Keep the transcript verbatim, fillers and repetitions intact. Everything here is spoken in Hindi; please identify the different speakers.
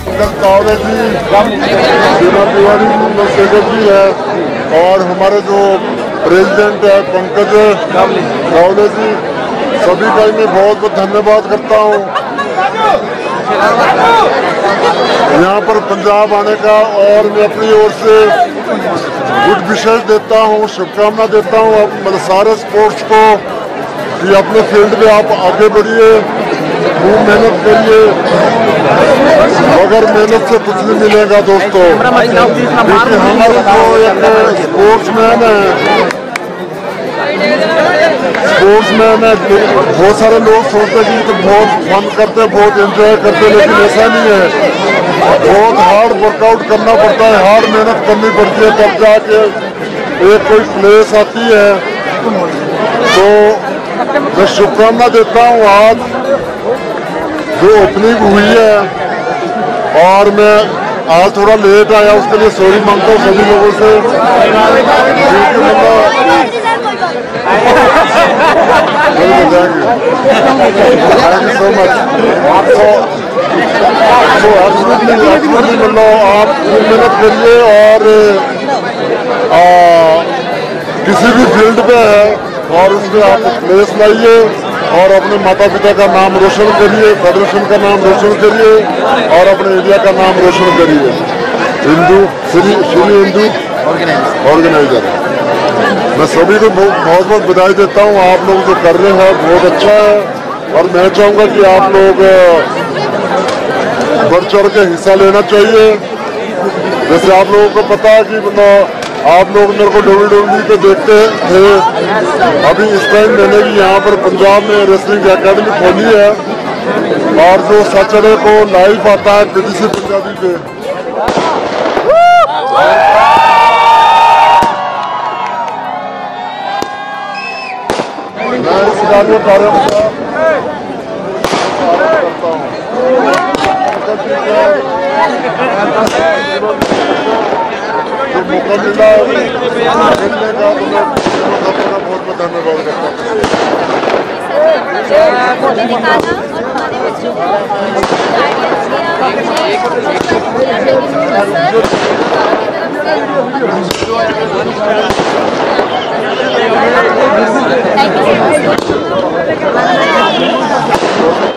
Speaker 1: तावड़े जी, सेक्रेटरी है और हमारे जो प्रेसिडेंट है पंकज तावड़े जी, सभी का मैं बहुत बहुत धन्यवाद करता हूँ यहाँ पर पंजाब आने का। और मैं अपनी ओर से गुड विशेष देता हूँ, शुभकामना देता हूँ मतलब सारे स्पोर्ट्स को कि अपने फील्ड में आप आगे बढ़िए, खूब मेहनत करिए। मगर मेहनत से कुछ नहीं मिलेगा दोस्तों, क्योंकि हमारे जो एक स्पोर्ट्समैन है स्पोर्ट्समैन है बहुत सारे लोग सोचते हैं कि बहुत फन करते हैं, बहुत एंजॉय करते हैं, लेकिन ऐसा नहीं है। बहुत हार्ड वर्कआउट करना पड़ता है, हार्ड मेहनत करनी पड़ती है, तब जाके एक कोई प्लेस आती है। तो मैं शुभकामना देता हूँ आज जो ओपनिंग हुई है, और मैं आज थोड़ा लेट आया उसके लिए सॉरी मांगता हूँ सभी लोगों से, क्योंकि मतलब थैंक यू सो मच। आपको तो एब्सोल्युटली एब्सोल्युटली मतलब आप मेहनत करिए और आ, किसी भी फील्ड पे है और उसमें आप प्लेस लाइए और अपने माता पिता का नाम रोशन करिए, फेडरेशन का नाम रोशन करिए और अपने इंडिया का नाम रोशन करिए। हिंदू श्री श्री हिंदू ऑर्गेनाइजर, मैं सभी को बहुत बहुत बधाई देता हूँ। आप लोग जो कर रहे हैं बहुत अच्छा है और मैं चाहूँगा कि आप लोग बढ़ चढ़ के हिस्सा लेना चाहिए। जैसे आप लोगों को पता है कि मतलब आप लोग मेरे को डब्ल्यू डब्ल्यू ई पे देखते थे, अभी इस टाइम मैंने भी यहाँ पर पंजाब में रेसलिंग एकेडमी खोली है और जो सैटरडे को लाइव आता है पीटीसी पंजाबी पे। मैं इस कार्य कार्यक्रम का करता हूँ। जो मौका मिला मिलने का, तो मैं अपना बहुत बहुत धन्यवाद करता हूँ। Thank you.